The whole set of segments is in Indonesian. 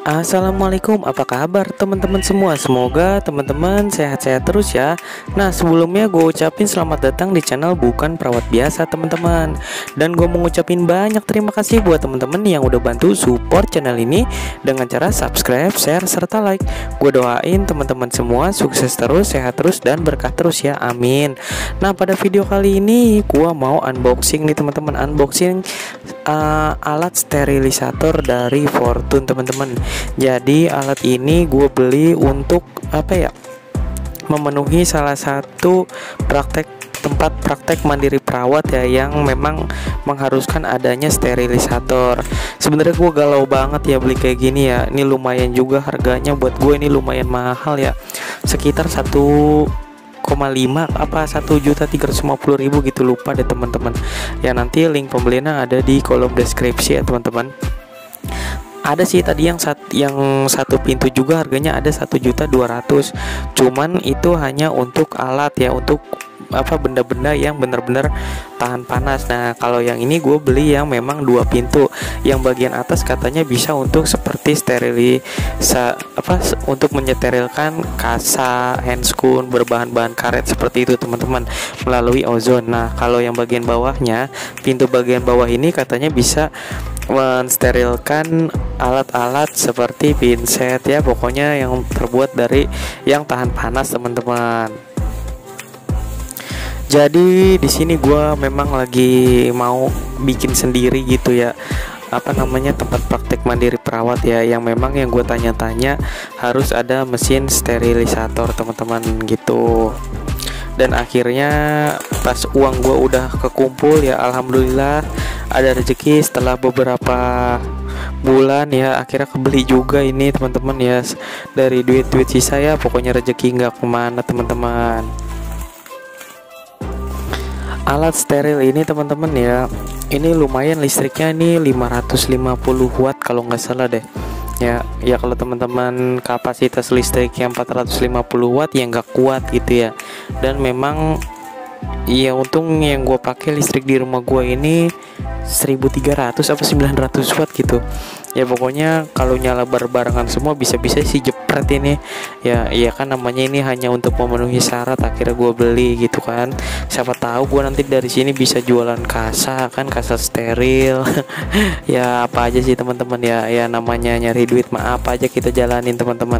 Assalamualaikum, apa kabar teman-teman semua? Semoga teman-teman sehat-sehat terus ya. Nah, sebelumnya gue ucapin selamat datang di channel Bukan Perawat Biasa teman-teman. Dan gue mau ngucapin banyak terima kasih buat teman-teman yang udah bantu support channel ini dengan cara subscribe, share, serta like. Gue doain teman-teman semua sukses terus, sehat terus, dan berkah terus ya, amin. Nah, pada video kali ini gue mau unboxing nih teman-teman. Unboxing alat sterilisator dari Fortune teman-teman. Jadi alat ini gue beli untuk memenuhi salah satu tempat praktek mandiri perawat ya, yang memang mengharuskan adanya sterilisator. Sebenarnya gue galau banget ya beli kayak gini ya. Ini lumayan juga harganya, buat gue ini lumayan mahal ya, sekitar 1,350.000 gitu, lupa deh teman-teman ya. Nanti link pembeliannya ada di kolom deskripsi ya teman-teman. Ada sih tadi yang satu pintu juga harganya ada 1.200.000, cuman itu hanya untuk alat ya, untuk benda-benda yang benar-benar tahan panas. Nah, kalau yang ini gue beli yang memang 2 pintu, yang bagian atas katanya bisa untuk seperti untuk menyeterilkan kasa, handscoon berbahan-bahan karet seperti itu teman-teman, melalui ozon. Nah, kalau yang bagian bawahnya, pintu bagian bawah ini katanya bisa mensterilkan alat-alat seperti pinset ya, pokoknya yang terbuat dari yang tahan panas teman-teman. Jadi di sini gue memang lagi mau bikin sendiri gitu ya, tempat praktek mandiri perawat ya, yang memang yang gue tanya-tanya harus ada mesin sterilisator teman-teman gitu. Dan akhirnya pas uang gue udah kekumpul ya, alhamdulillah ada rezeki setelah beberapa bulan ya, akhirnya kebeli juga ini teman-teman ya, dari duit-duit sisa ya, pokoknya rezeki nggak kemana teman-teman. Alat steril ini teman-teman ya, ini lumayan listriknya, ini 550 watt kalau nggak salah deh ya. Kalau teman-teman kapasitas listrik yang 450 watt ya nggak kuat gitu ya. Dan memang ya untung yang gue pakai listrik di rumah gue ini 1300 apa 900 watt gitu ya, pokoknya kalau nyala barengan semua bisa-bisa sih jepret ini ya. Iya kan, namanya ini hanya untuk memenuhi syarat, akhirnya gue beli gitu kan. Siapa tahu gue nanti dari sini bisa jualan kasa kan, kasa steril ya apa aja sih teman-teman ya, namanya nyari duit mah apa aja kita jalanin teman-teman.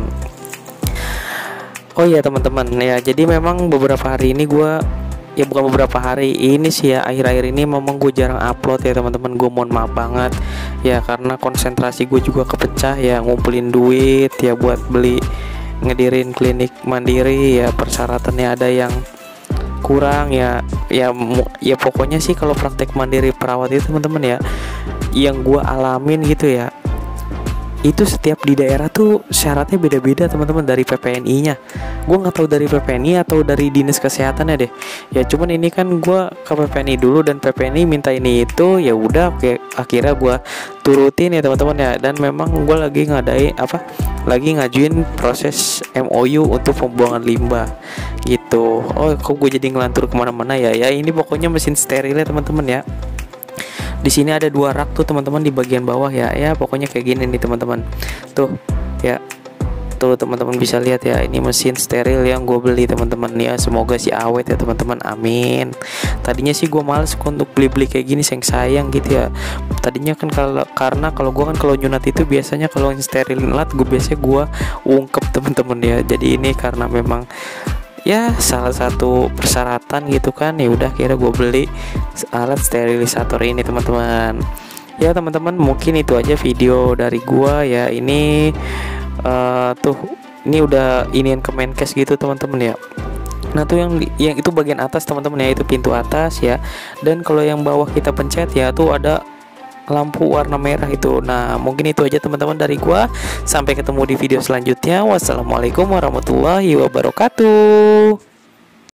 Oh iya teman-teman ya, jadi memang beberapa hari ini gue bukan beberapa hari ini sih ya, akhir-akhir ini memang gue jarang upload ya teman-teman. Gue mohon maaf banget ya, karena konsentrasi gue juga kepecah ya, ngumpulin duit ya buat ngedirin klinik mandiri ya, persyaratannya ada yang kurang ya pokoknya sih kalau praktek mandiri perawat itu teman-teman ya, yang gue alamin gitu ya, itu setiap di daerah tuh syaratnya beda-beda teman-teman. Dari PPNI-nya, gue nggak tahu dari PPNI atau dari dinas kesehatannya deh ya, cuman ini kan gue ke PPNI dulu dan PPNI minta ini itu, ya udah oke, akhirnya gue turutin ya teman-teman ya. Dan memang gue lagi ngajuin proses MOU untuk pembuangan limbah gitu. Oh kok gue jadi ngelantur kemana-mana ya, ini pokoknya mesin sterilnya teman-teman ya. Di sini ada 2 rak tuh teman-teman di bagian bawah ya, pokoknya kayak gini nih teman-teman. Tuh ya, tuh teman-teman bisa lihat ya, ini mesin steril yang gue beli teman-teman ya. Semoga sih awet ya teman-teman, amin. Tadinya sih gue males untuk beli-beli kayak gini, sayang gitu ya. Tadinya kan karena kalau gue kan kalau nyunat itu biasanya kalau sterilin alat gue biasanya gue ungkep teman-teman ya. Jadi ini karena memang ya salah satu persyaratan gitu kan, ya udah kira gue beli alat sterilisator ini teman-teman. Ya teman-teman, mungkin itu aja video dari gue ya. Ini ini udah iniin ke Menkes gitu teman-teman ya. Nah tuh yang itu bagian atas teman-teman ya, itu pintu atas ya. Dan kalau yang bawah kita pencet ya, tuh ada lampu warna merah itu. Nah mungkin itu aja teman-teman dari gua. Sampai ketemu di video selanjutnya. Wassalamualaikum warahmatullahi wabarakatuh.